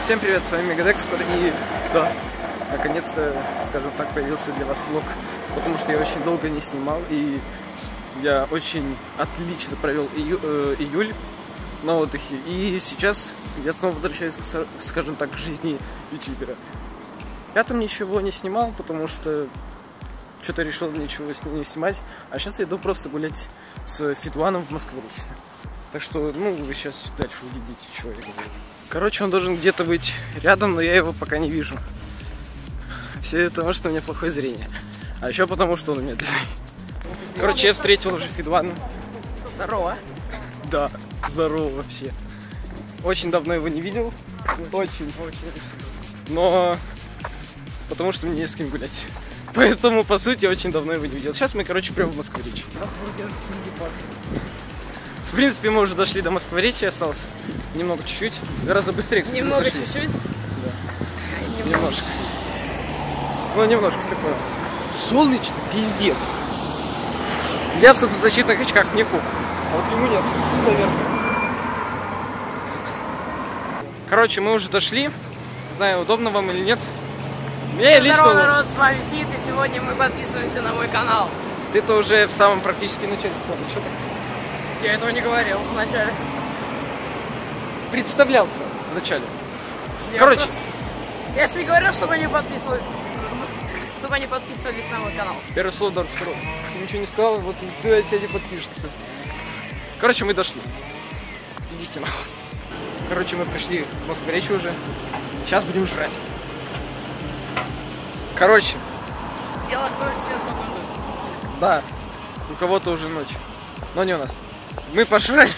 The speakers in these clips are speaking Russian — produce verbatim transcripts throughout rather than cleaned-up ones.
Всем привет, с вами Мегадекстер, и да, наконец-то, скажем так, появился для вас влог, потому что я очень долго не снимал, и я очень отлично провел ию, э, июль на отдыхе, и сейчас я снова возвращаюсь, к, скажем так, к жизни ютубера. Я там ничего не снимал, потому что что-то решил ничего не снимать, а сейчас я иду просто гулять с Фидваном в Москву. Так что, ну, вы сейчас дальше увидите, что я говорю. Короче, он должен где-то быть рядом, но я его пока не вижу. Все это потому, что у меня плохое зрение. А еще потому, что он медленный. Короче, я встретил уже Фидвана. Здорово. Да, здорово вообще. Очень давно его не видел. Очень, очень. Но потому что мне не с кем гулять. Поэтому, по сути, очень давно его не видел. Сейчас мы, короче, прямо в Москворечье. В принципе, мы уже дошли до Москворечья, осталось немного чуть-чуть. Гораздо быстрее, кстати, Немного чуть-чуть? Да. Немного. Немножко. Ну, немножко такое. Солнечно, пиздец. Я в солнцезащитных очках, мне фу. А вот ему нет, наверное. Короче, мы уже дошли. Не знаю, удобно вам или нет. Мне лично... Здорово, народ, с вами Фит, и сегодня мы подписываемся на мой канал. Ты-то уже в самом практически начале сказал. Что ты? Я этого не говорил вначале. Представлялся вначале. Я Короче. Просто... Я же не говорил, чтобы они подписывались. Чтобы они подписывались на мой канал. Первое слово дороже второго. Ты ничего не сказал, вот ты от тебя не подпишется. Короче, мы дошли. Идите нахуй. Короче, мы пришли в Москворечье уже. Сейчас будем жрать. Короче. Дело откроется сейчас секунду. Да. У кого-то уже ночь. Но не у нас. Мы пожрали.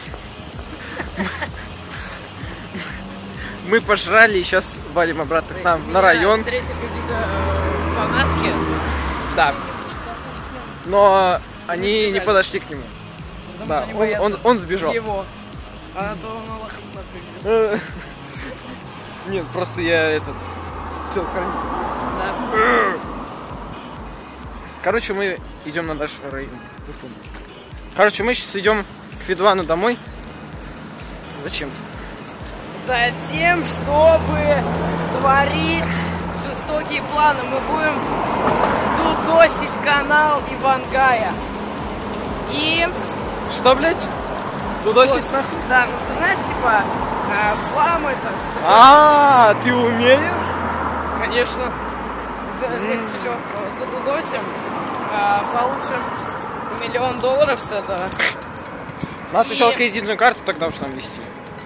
Мы пожрали и сейчас валим обратно к нам на район. Встретили какие-то фанатки. Да. Но они не подошли к нему. Да, он, он, он сбежал. Его. А то он лохом. Нет, просто я этот... телохранитель. Да. Короче, мы идем на наш район. Короче, мы сейчас идем к Фидвану домой. Зачем? Затем, чтобы творить жестокие планы, мы будем дудосить канал Ивангая. И... Что, блядь? Дудосить нахуй? Да, ну ты знаешь, типа, э, взламы там. А, ты умеешь? Конечно. Легче легкого. Задудосим, э, получим миллион долларов с этого. Надо И... сначала кредитную карту тогда уж нам вести.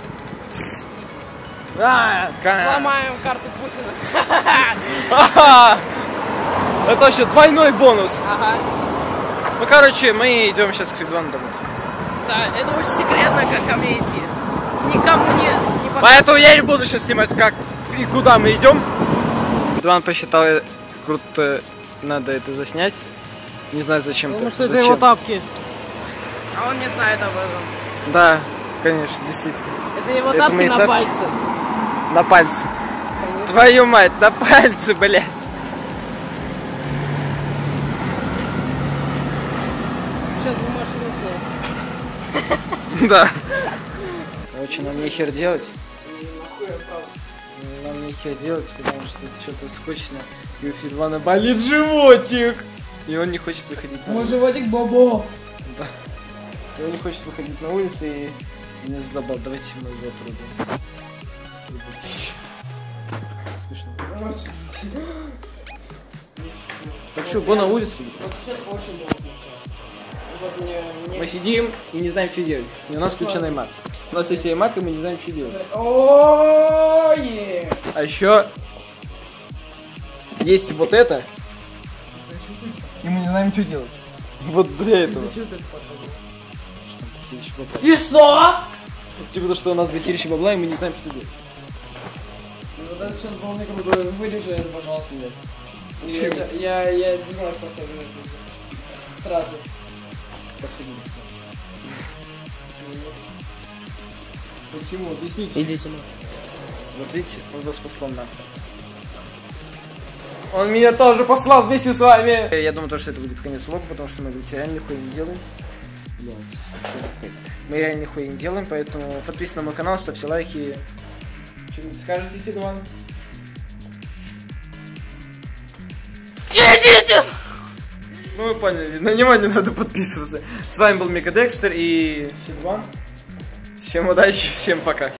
А, Сломаем карту Путина. это вообще двойной бонус. Ага. Ну, короче, мы идем сейчас к Фидвану домой. Да, это очень секретно, как ко мне идти. Никому не, не показывай. Поэтому я не буду сейчас снимать, как и куда мы идем. Фидван посчитал, круто, надо это заснять. Не знаю, зачем. Потому -то. что это зачем? его тапки. А он не знает об этом. Да, конечно, действительно. Это его Это тапки мои на тапки. пальце. На пальце. Конечно. Твою мать, на пальце, блядь. Сейчас бы машину сел. Да. Короче, нам нехер делать. Нам нехер делать, потому что что-то скучно. И у Фидвана болит животик. И он не хочет выходить на Мой улицу. животик бобо. Да. И он не хочет выходить на улицу и меня задолбал. Давайте мы его отрубим. Смешно. Так что, го на улицу? Вот сейчас очень было смешно. Вот мне, мне... Мы сидим и не знаем, что делать. И у нас включен iMac. У нас есть iMac, и мы не знаем, что делать. Ой! А еще есть вот это. И мы не знаем, что делать. Вот для этого. И что? Типа то, что у нас дохерища бабла, и мы не знаем, что делать. Вот это сейчас было мне круто. Вырежи это, пожалуйста, нет. Я, я, я не знаю, что оставить. Сразу. Спасибо. Почему? Объясните. Иди сюда. Вот видите, он вас послал нахуй. Он меня тоже послал вместе с вами. Я думаю, что это будет конец влога, потому что мы реально нихуя не делаем. Мы реально нихуя не делаем, поэтому подписывайтесь на мой канал, ставьте лайки. Что-нибудь скажете, Фидван? Идите! Ну вы поняли, на него не надо подписываться. С вами был Мегадекстер и Фидван. Всем удачи, всем пока.